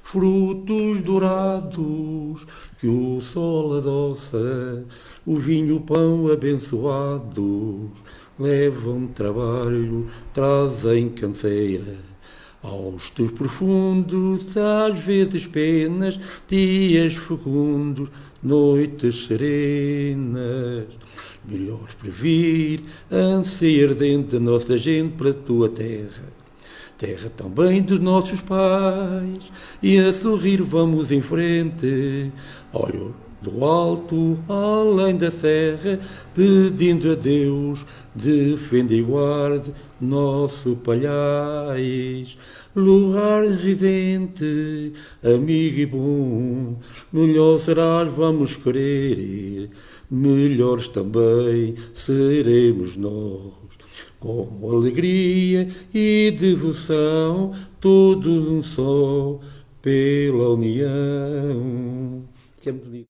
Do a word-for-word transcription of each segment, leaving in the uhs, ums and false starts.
frutos dourados que o sol adoça, o vinho, o pão abençoados, levam trabalho, trazem canseira. Aos teus profundos, às vezes penas, dias fecundos, noites serenas. Melhor previr, ânsia ardente da nossa gente para a tua terra. Terra também dos nossos pais, e a sorrir vamos em frente. Olho do alto, além da serra, pedindo a Deus, defenda e guarde nosso Palhais. Lugar residente, amigo e bom, melhor serás, vamos querer, melhores também seremos nós. Com alegria e devoção, todos um só, pela união. Isso é muito bonito.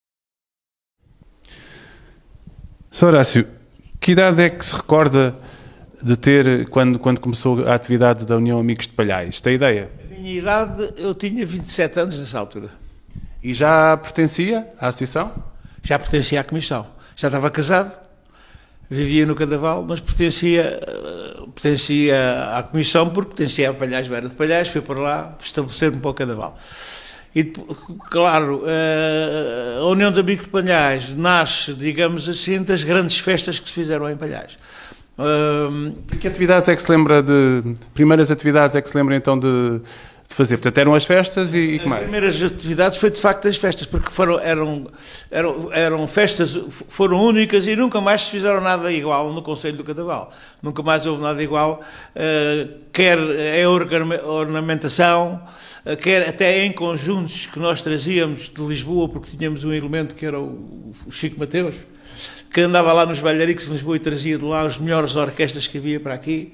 senhor Horácio, que idade é que se recorda de ter quando, quando começou a atividade da União Amigos de Palhais? Tem ideia? A minha idade, eu tinha vinte e sete anos nessa altura. E já pertencia à associação? Já pertencia à comissão. Já estava casado, vivia no Cadaval, mas pertencia, pertencia à comissão porque pertencia a Palhais, Vera de Palhais, fui para lá estabelecer-me para o Cadaval. E, claro, a União de Amigos de Palhais nasce, digamos assim, das grandes festas que se fizeram em Palhais. Um, que atividades é que se lembra de... Primeiras atividades é que se lembra então de, de fazer? Portanto, eram as festas e, e que mais? As primeiras atividades foi de facto as festas, porque foram, eram, eram, eram festas, foram únicas e nunca mais se fizeram nada igual no Conselho do Cadaval. Nunca mais houve nada igual, uh, quer a ornamentação, uh, quer até em conjuntos que nós trazíamos de Lisboa, porque tínhamos um elemento que era o, o Chico Mateus, que andava lá nos bailariques de Lisboa e trazia de lá as melhores orquestras que havia para aqui.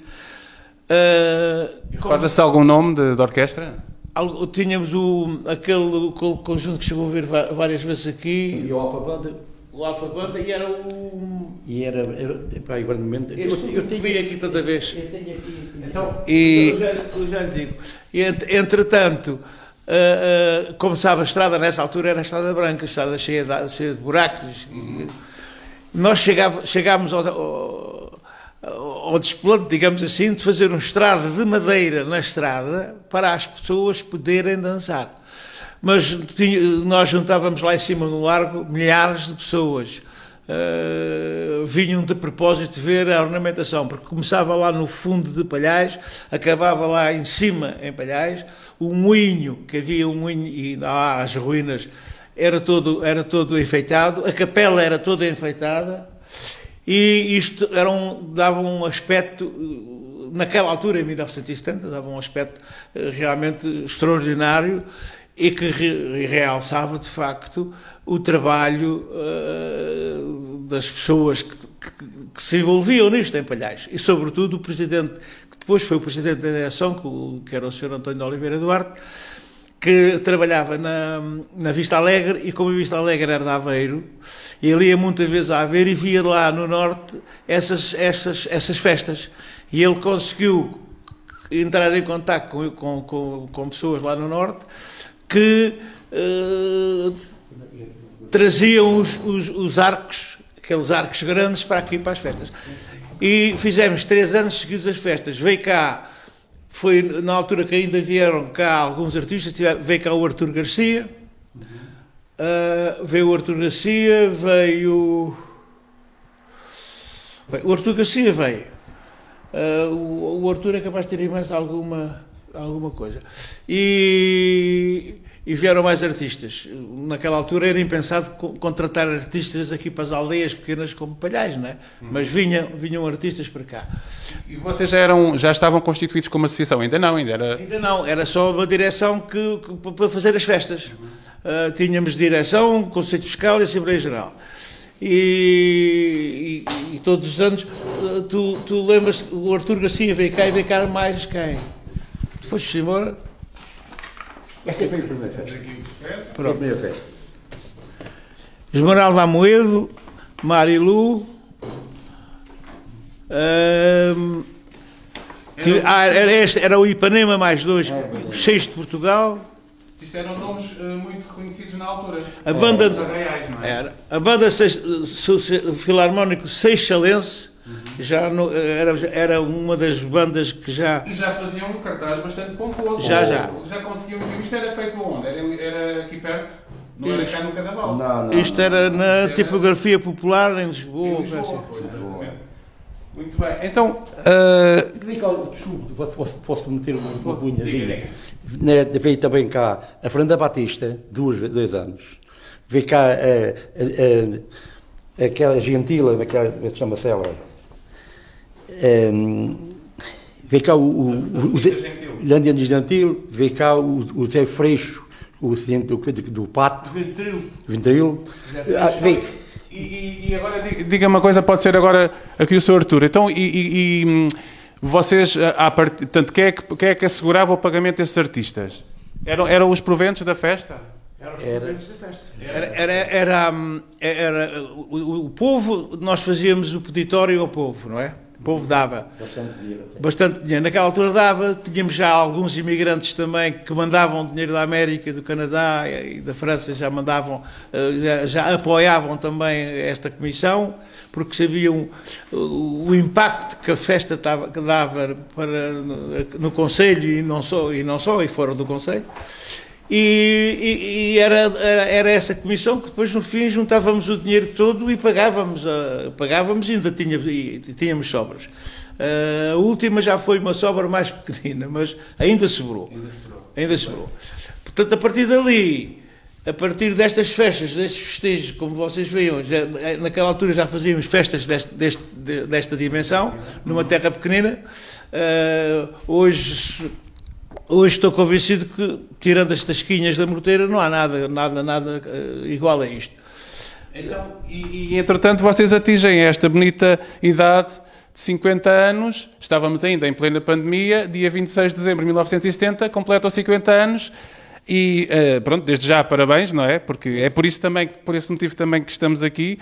Uh, Recorda-se algum nome de, de orquestra? Algo, tínhamos o, aquele, aquele conjunto que chegou a ver várias vezes aqui. E o Alfa Banda. O Alfa Banda e era o... E era... Epá, agora no momento... Eu, eu tenho aqui tanta vez. Eu tenho aqui... Então, e... eu, já, eu já lhe digo. E, entretanto, uh, uh, como sabe, a estrada nessa altura era a estrada branca, a estrada cheia de, cheia de buracos. Uhum. Nós chegava, chegámos ao, ao, ao desplante, digamos assim, de fazer um estrado de madeira na estrada para as pessoas poderem dançar. Mas tinha, nós juntávamos lá em cima no largo milhares de pessoas. Uh, vinham de propósito ver a ornamentação, porque começava lá no fundo de Palhais, acabava lá em cima em Palhais, o moinho, que havia um moinho, e lá as ruínas, era todo, era todo enfeitado, a capela era toda enfeitada, e isto era um, dava um aspecto, naquela altura, em mil novecentos e setenta, dava um aspecto realmente extraordinário, e que re, realçava, de facto, o trabalho uh, das pessoas que, que, que se envolviam nisto em Palhais. E, sobretudo, o presidente, que depois foi o presidente da direção, que, que era o senhor António de Oliveira Duarte, que trabalhava na, na Vista Alegre, e como a Vista Alegre era de Aveiro, ele ia muitas vezes a Aveiro e via lá no Norte essas, essas, essas festas. E ele conseguiu entrar em contato com, com, com, com pessoas lá no Norte que uh, traziam os, os, os arcos, aqueles arcos grandes, para aqui, para as festas. E fizemos três anos seguidos as festas. Veio cá, foi na altura que ainda vieram cá alguns artistas, veio cá o Artur Garcia, uh, veio o Artur Garcia, veio... O Artur Garcia veio. Uh, o, o Artur é capaz de ter mais alguma, alguma coisa. E... E vieram mais artistas. Naquela altura era impensado contratar artistas aqui para as aldeias pequenas como Palhais, não é? Hum. Mas vinham, vinham artistas para cá. E vocês já, eram, já estavam constituídos como associação? Ainda não, ainda era... Ainda não, era só uma direção que, que, para fazer as festas. Uhum. Uh, tínhamos direção, Conselho Fiscal e Assembleia Geral. E, e, e todos os anos, tu, tu lembras, o Artur Garcia veio cá e veio cá mais quem? Tu foste embora? Esta foi a primeira festa. Pronto. A primeira festa. Esmeralda Amoedo, Marilu. Hum, era, ah, era, este, era o Ipanema mais dois, é, os seis de Portugal. Isto eram nomes uh, muito reconhecidos na altura. A banda, Os arraiais, não é? era, a banda Seix, Filarmónico Seixalense uhum. já no, era, era uma das bandas que já... E já faziam um cartaz bastante pomposo. Já, já. Já conseguiam... Isto era feito onde? Era, era aqui perto? Não era cá no Cadaval? Não, não. Isto era na era... tipografia popular em Lisboa. Em Lisboa, assim. pois, exatamente. Muito bem. Então... Uh... Desculpe, posso, posso meter uma, uma cunhazinha? Veio também cá a Fernanda Batista, duas, dois anos. Veio cá a, a, a, aquela Gentila, aquela, chama-se ela. Um, veio cá o, o, o, o Lândia de Gentil, veio cá o, o Zé Freixo, o acidente do, do, do Pato. Ventrilo. Ventrilo. Ah, veio. E, e agora, diga uma coisa, pode ser agora aqui o senhor Artur. Então, e, e, e vocês, a part... portanto, quem é, que, quem é que assegurava o pagamento desses artistas? Eram, eram os proventos da festa? Eram os proventos da festa. Era, era, era, era, era o, o povo, nós fazíamos o peditório ao povo, não é? O povo dava bastante dinheiro. Bastante dinheiro. Naquela altura dava, tínhamos já alguns imigrantes também que mandavam dinheiro da América, do Canadá e da França, já mandavam, já, já apoiavam também esta comissão, porque sabiam o, o impacto que a festa tava, que dava para, no Conselho e não só, e não só, e fora do Conselho. E, e, e era, era, era essa comissão que depois no fim juntávamos o dinheiro todo e pagávamos, uh, pagávamos e ainda tínhamos, e tínhamos sobras. Uh, a última já foi uma sobra mais pequenina, mas ainda sobrou. Ainda sobrou. Ainda sobrou. Portanto, a partir dali, a partir destas festas, destes festejos, como vocês veem, já, naquela altura já fazíamos festas deste, deste, desta dimensão, numa terra pequenina. Uh, hoje... Hoje estou convencido que, tirando as tasquinhas da morteira, não há nada, nada, nada uh, igual a isto. Então, e, e, entretanto, vocês atingem esta bonita idade de cinquenta anos, estávamos ainda em plena pandemia, dia vinte e seis de dezembro de mil novecentos e setenta, completam cinquenta anos e, uh, pronto, desde já, parabéns, não é? Porque é por isso também, por esse motivo também que estamos aqui.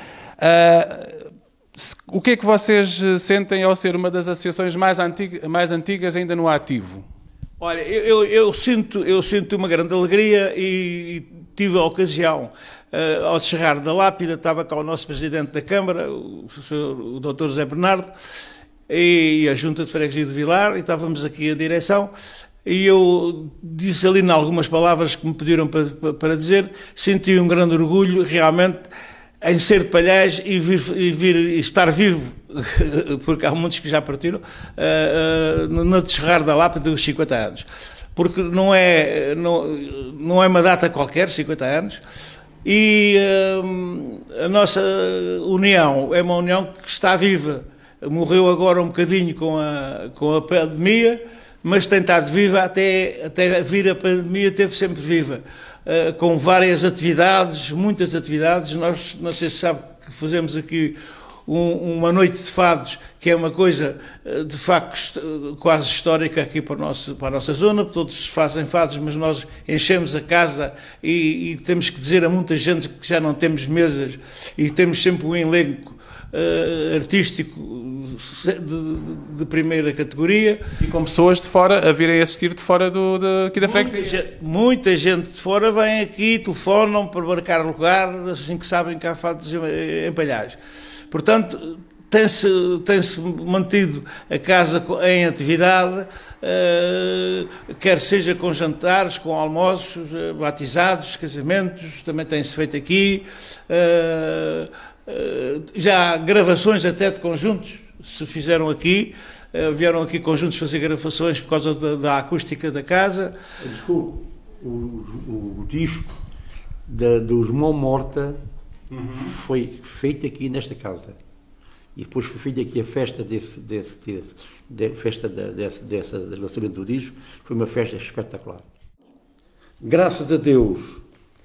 Uh, o que é que vocês sentem ao ser uma das associações mais antigas, mais antigas ainda no ativo? Olha, eu, eu, eu, sinto, eu sinto uma grande alegria e, e tive a ocasião, uh, ao chegar da lápida, estava cá o nosso Presidente da Câmara, o, o doutor José Bernardo, e a Junta de Freguesia de Vilar, e estávamos aqui a direção, e eu disse ali em algumas palavras que me pediram para, para dizer, senti um grande orgulho realmente em ser de Palhais e vir, e vir e estar vivo, porque há muitos que já partiram, uh, uh, no descerrar da lápida dos cinquenta anos. Porque não é, não, não é uma data qualquer, cinquenta anos, e uh, a nossa união é uma união que está viva. Morreu agora um bocadinho com a, com a pandemia, mas tem estado viva até, até vir a pandemia, esteve sempre viva. Uh, com várias atividades, muitas atividades. Nós, não sei se sabe que fazemos aqui um, uma noite de fados, que é uma coisa uh, de facto quase histórica aqui para a, nossa, para a nossa zona. Todos fazem fados, mas nós enchemos a casa e, e temos que dizer a muita gente que já não temos mesas e temos sempre um elenco Uh, artístico de, de, de primeira categoria. E com pessoas de fora a virem assistir de fora do, de, aqui da freguesia. Muita, muita gente de fora vem aqui, telefonam para marcar lugar, assim que sabem que há fatos em Palhais. Portanto, tem-se tem-se mantido a casa em atividade, uh, quer seja com jantares, com almoços, uh, batizados, casamentos, também tem-se feito aqui. Uh, Uh, já há gravações até de conjuntos, se fizeram aqui, uh, vieram aqui conjuntos fazer gravações por causa da, da acústica da casa. Desculpe, o, o, o disco da, dos Mão Morta uhum. foi feito aqui nesta casa. E depois foi feita aqui a festa desse, desse, desse, de, festa da, desse, desse lançamento do disco, foi uma festa espetacular. Graças a Deus,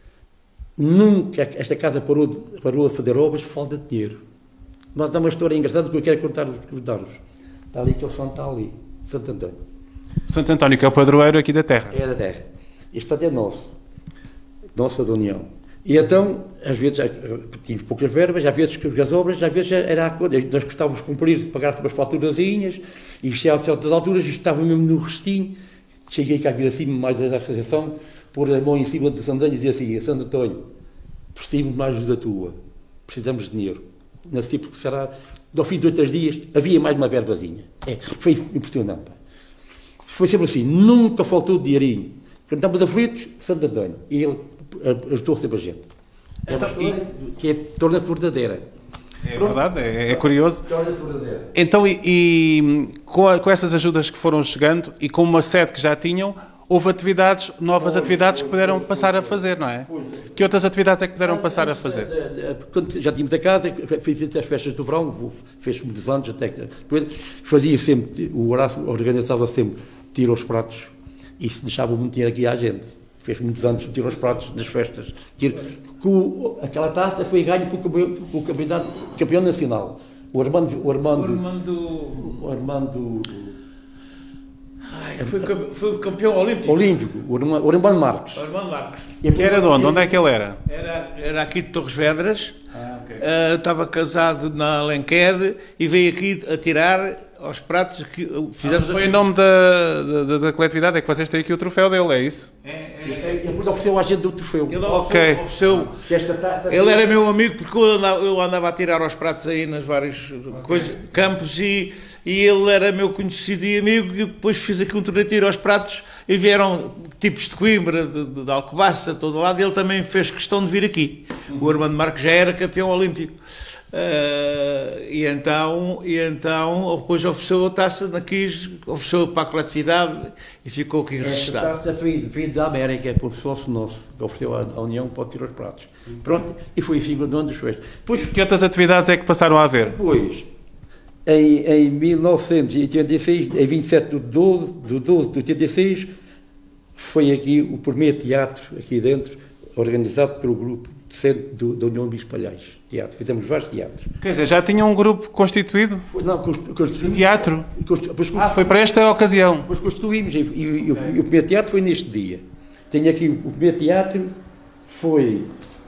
nunca esta casa parou, parou a fazer obras por falta de dinheiro. Mas há uma história engraçada que eu quero contar-vos. Está ali, que é o santo, está ali, Santo António. Santo António, que é o padroeiro aqui da terra. É da terra. Este até é nosso. Nossa da União. E então, às vezes, tínhamos poucas verbas, às vezes as obras, às vezes era a coisa. Nós gostávamos de cumprir, de pagar umas faturazinhas, e a certas alturas, isto estava mesmo no restinho. Cheguei cá a vir acima, mais da associação, pôr a mão em cima de Santo António e dizer assim, Santo António, precisamos de uma ajuda tua, precisamos de dinheiro. Nesse tipo que será, ao fim de dois dias, havia mais uma verbazinha. É, foi impressionante. Pá. Foi sempre assim, nunca faltou dinheirinho. Quando estamos aflitos, Santo António. E ele ajudou sempre a gente. É uma história que é, torna-se verdadeira. É verdade, é, é curioso. Torna-se verdadeira. Então, e, e com, a, com essas ajudas que foram chegando e com uma sede que já tinham, houve atividades, novas pois, atividades pois, que puderam pois, passar pois, a fazer, não é? Pois. Que outras atividades é que puderam passar a fazer? Quando já tínhamos a casa, fiz as festas do verão, fez muitos anos, até que depois fazia sempre, o Horácio organizava sempre tiro aos pratos e se deixava muito dinheiro aqui à gente. Fez muitos anos, tiro aos pratos das festas. Tiro, com, aquela taça foi ganha pelo campeonato campeão nacional. O Armando... O Armando... O Armando... O Armando Ai, foi, foi campeão olímpico. Olímpico, o Armando Marques. O Armando Marques. E que era de onde? Onde é que ele era? Era, era aqui de Torres Vedras. Ah, okay. uh, estava casado na Alenquer e veio aqui a tirar aos pratos que fizemos. Ah, foi em nome da, da, da coletividade, é que vocês têm aqui o troféu dele, é isso? É, é, é. E depois ofereceu à gente do troféu. Ele okay. ofereceu. ofereceu ele era meu amigo porque eu andava, eu andava a tirar aos pratos aí nas várias okay. coisas, campos e, e ele era meu conhecido e amigo e depois fiz aqui um torneio de tiro aos pratos e vieram tipos de Coimbra, de, de, de Alcobaça, todo lado, e ele também fez questão de vir aqui. Uhum. O Armando Marques já era campeão olímpico. Uh, e então, e então depois ofereceu a taça na Quis, ofereceu para a coletividade e ficou aqui registrado. A taça veio da América, por sócio nosso, que ofereceu à União para tirar os pratos. Pronto, e foi assim no ano dos festas. Depois, que outras atividades é que passaram a haver? Depois, em, em mil novecentos e oitenta e seis, em vinte e sete de doze de oitenta e seis, foi aqui o primeiro teatro, aqui dentro, organizado pelo grupo do, da União de Bispalhais. Teatro. Fizemos vários teatros. Quer dizer, já tinha um grupo constituído? Foi, não, constituímos. Teatro? Constitu, ah, foi para esta ocasião? Depois constituímos e, e, e, o, e o primeiro teatro foi neste dia. Tenho aqui o primeiro teatro, foi,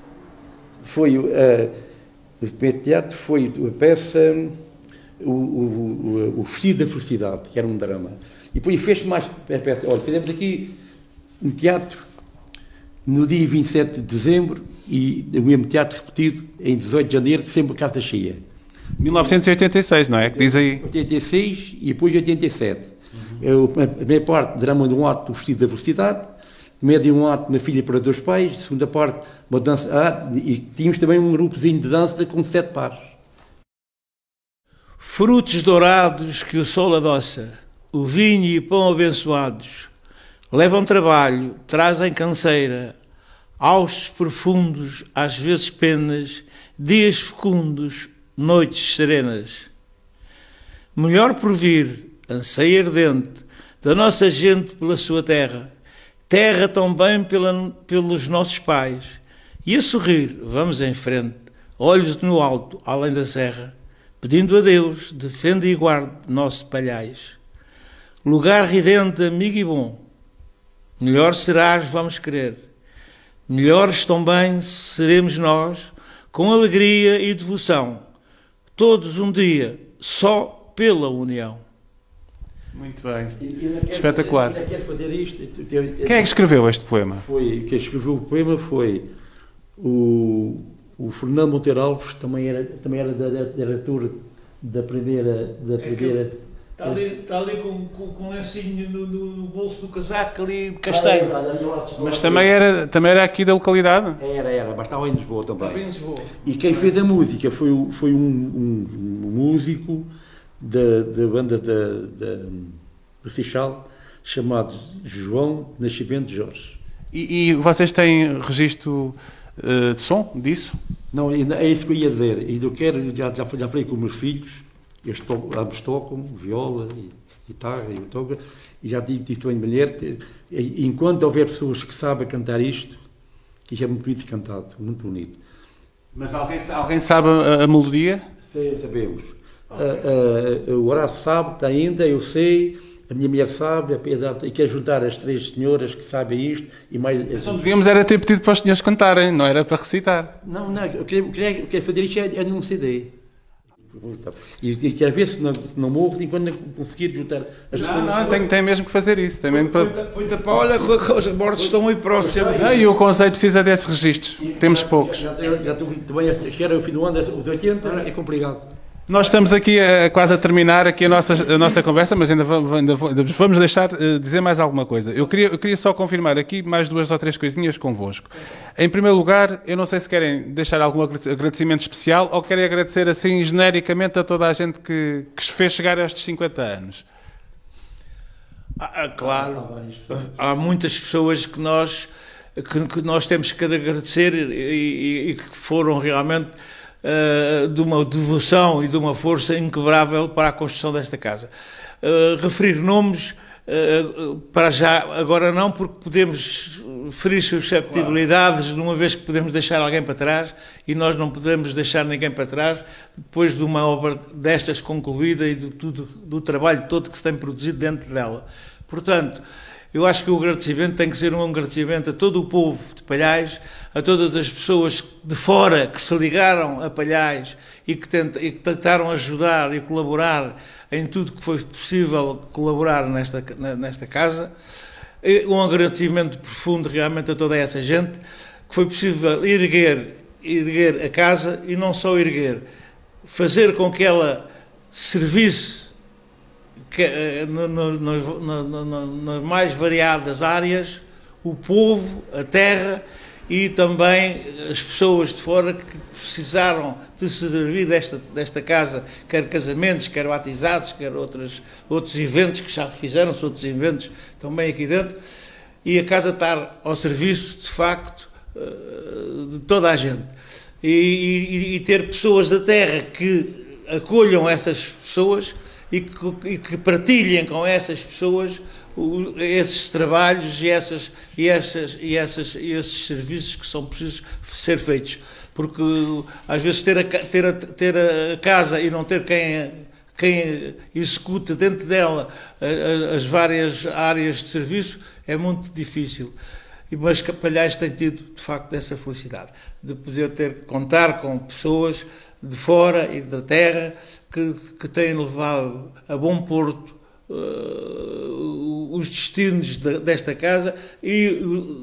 foi uh, o primeiro teatro foi a peça o, o, o, o Vestido da Felicidade, que era um drama. E depois fez mais, olha, fizemos aqui um teatro no dia vinte e sete de dezembro e o mesmo teatro repetido em dezoito de janeiro, sempre casa cheia. mil novecentos e oitenta e seis, não é? Que diz aí? oitenta e seis e depois oitenta e sete. Uhum. A primeira parte, drama de um ato, o Vestido da Velocidade, médio um ato, na Filha para Dois Pais, segunda parte, uma dança, ah, e tínhamos também um grupozinho de dança com sete pares. Frutos dourados que o sol adoça, o vinho e o pão abençoados, levam trabalho, trazem canseira, haustos profundos, às vezes penas, dias fecundos, noites serenas. Melhor por vir, anseio ardente, da nossa gente pela sua terra, terra tão bem pela, pelos nossos pais, e a sorrir, vamos em frente, olhos no alto, além da serra, pedindo a Deus, defenda e guarde nosso Palhais. Lugar ridente, amigo e bom, melhor serás, vamos querer. Melhores também seremos nós, com alegria e devoção, todos um dia, só pela união. Muito bem. E, e quero, espetacular. Eu quero fazer isto. Quem é que escreveu este poema? Foi, quem escreveu o poema foi o, o Fernando Monteiro Alves, também era, também era da, da, da diretora da primeira... Da primeira é Está ali, está ali com, com, com um lencinho no, no, no bolso do casaco, ali de castanho. Mas também era, também era aqui da localidade? Era, era, mas estava em Lisboa também. Estava em Lisboa. E quem fez a música foi, foi um, um, um músico da, da banda da, da, do Seixal, chamado João Nascimento Jorge. E, e vocês têm registro uh, de som disso? Não, é isso que eu ia dizer. E eu quero, já, já, já falei com os meus filhos. Eles tocam, ambos tocam, viola, e guitarra e toca, e já disse também mulher, enquanto houver pessoas que sabem cantar isto, que isto é muito bonito cantado, muito bonito. Mas alguém, alguém sabe a, a melodia? Sei, sabemos. Okay. Uh, uh, o Horácio sabe ainda, eu sei, a minha mulher sabe, e quer juntar as três senhoras que sabem isto, e mais... Então devíamos era ter pedido para os senhores cantarem, não era para recitar. Não, não, eu queria, eu queria, eu queria fazer isto é, é num C D. E, e quero ver se não, se não morro enquanto não conseguir juntar as pessoas. Não, não, tem, tem mesmo que fazer isso. Tem mesmo para... Muita pá, olha, os mortos estão muito próximos. Não, e o Conselho precisa desses registros. Temos poucos. Já, já estou muito bem, chegar ao fim do ano, os oitenta, é complicado. Nós estamos aqui a, quase a terminar aqui a nossa, a nossa conversa, mas ainda vamos, ainda vamos deixar uh, dizer mais alguma coisa. Eu queria, eu queria só confirmar aqui mais duas ou três coisinhas convosco. Em primeiro lugar, eu não sei se querem deixar algum agradecimento especial ou querem agradecer assim genericamente a toda a gente que, que se fez chegar a estes cinquenta anos. Ah, claro, há muitas pessoas que nós, que, que nós temos que agradecer e, e, e que foram realmente uh, de uma devoção e de uma força inquebrável para a construção desta casa. Uh, referir nomes, uh, para já, agora não, porque podemos ferir susceptibilidades, de uma vez que podemos deixar alguém para trás, e nós não podemos deixar ninguém para trás, depois de uma obra destas concluída e do, do, do trabalho todo que se tem produzido dentro dela. Portanto, eu acho que o agradecimento tem que ser um agradecimento a todo o povo de Palhais, a todas as pessoas de fora que se ligaram a Palhais e que, tenta, e que tentaram ajudar e colaborar em tudo que foi possível colaborar nesta, nesta casa. Um agradecimento profundo realmente a toda essa gente, que foi possível erguer, erguer a casa e não só erguer, fazer com que ela servisse que, no, no, no, no, no, nas mais variadas áreas, o povo, a terra e também as pessoas de fora que precisaram de se servir desta, desta casa, quer casamentos, quer batizados, quer outros, outros eventos que já fizeram, outros eventos também aqui dentro, e a casa estar ao serviço, de facto, de toda a gente. E, e, e ter pessoas da terra que acolham essas pessoas e que, e que partilhem com essas pessoas esses trabalhos e, essas, e, essas, e, essas, e esses serviços que são precisos ser feitos. Porque, às vezes, ter a, ter a, ter a casa e não ter quem, quem execute dentro dela as várias áreas de serviço é muito difícil. Mas Palhais tem tido, de facto, essa felicidade de poder ter, contar com pessoas de fora e da terra que, que têm levado a bom porto Uh, os destinos de, desta casa e,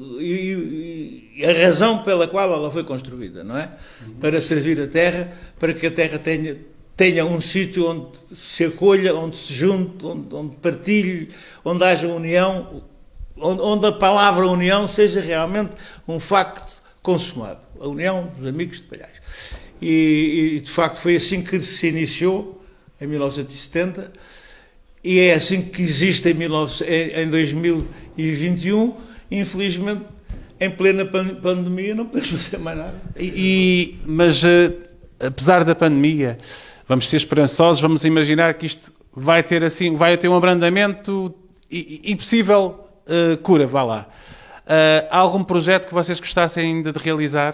e, e a razão pela qual ela foi construída, não é? Uhum. Para servir a terra, para que a terra tenha, tenha um sítio onde se acolha, onde se junte, onde, onde partilhe, onde haja união, onde, onde a palavra união seja realmente um facto consumado, a união dos amigos de Palhais. E, e de facto foi assim que se iniciou em mil novecentos e setenta. E é assim que existe em dois mil e vinte e um, infelizmente, em plena pandemia, não podemos fazer mais nada. E, mas, apesar da pandemia, vamos ser esperançosos, vamos imaginar que isto vai ter, assim, vai ter um abrandamento e, e possível uh, cura, vá lá. Uh, há algum projeto que vocês gostassem ainda de realizar?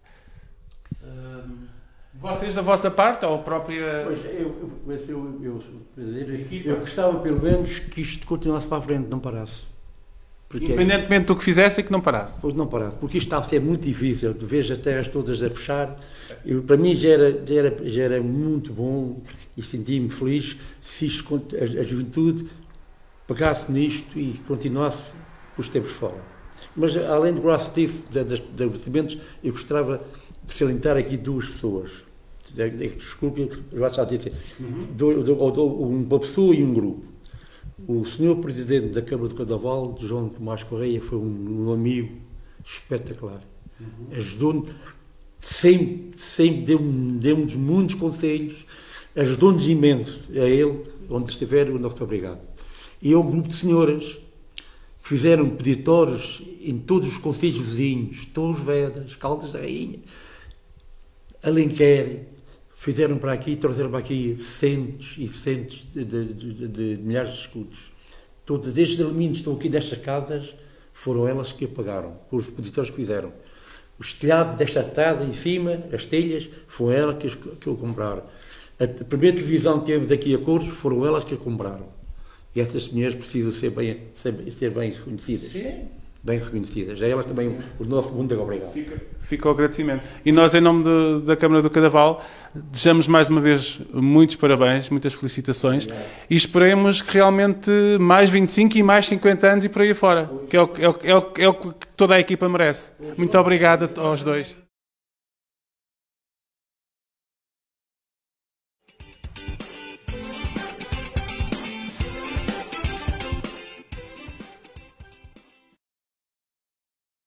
Vocês da vossa parte, ou a própria... Pois, eu, eu, eu, eu, eu gostava pelo menos que isto continuasse para a frente, não parasse. Porque independentemente do que fizesse, é que não parasse. Pois não parasse, porque isto está a ser muito difícil, tu vês as terras todas a fechar. Eu, para mim já era, já, era, já era muito bom e senti-me feliz se isto, a, a juventude pegasse nisto e continuasse os tempos fora. Mas além do braço disso, dos investimentos, eu gostava de salientar aqui duas pessoas. Desculpe, eu já disse, uhum. uma pessoa e um grupo. O senhor Presidente da Câmara do Cadaval, João Tomás Correia, foi um, um amigo espetacular. Uhum. Ajudou-nos, sempre, sempre deu-nos deu muitos conselhos, ajudou-nos imenso a ele, onde estiver, o nosso obrigado. E é um grupo de senhoras que fizeram peditórios em todos os concelhos vizinhos, Torres Vedras, Caldas da Rainha, Alenquer, fizeram para aqui, trouxeram para aqui centos e centos de, de, de, de milhares de escudos. Todos estes alumínios que estão aqui nestas casas foram elas que pagaram, por os peditórios que fizeram. Os telhados desta casa em cima, as telhas, foram elas que, que o compraram. A primeira televisão que temos aqui a cores foram elas que a compraram. E estas mulheres precisam ser bem, ser, ser bem reconhecidas. Sim. bem reconhecidas. A elas também o nosso muito obrigado. Fica, fica o agradecimento. E nós, em nome de, da Câmara do Cadaval, desejamos mais uma vez muitos parabéns, muitas felicitações e esperemos que realmente mais vinte e cinco e mais cinquenta anos e por aí fora, que é o, é o, é o, é o que toda a equipa merece. Muito obrigado aos dois.